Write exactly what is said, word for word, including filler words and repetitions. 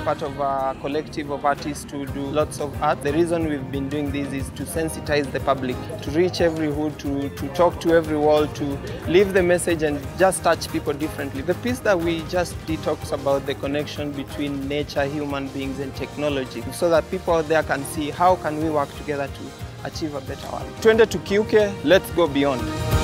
part of a collective of artists to do lots of art. The reason we've been doing this is to sensitize the public, to reach every hood, to, to talk to every wall, to leave the message and just touch people differently. The piece that we just did talks about the connection between nature, human beings and technology, so that people out there can see how can we work together to achieve a better world. Twende tukiuke, let's go beyond.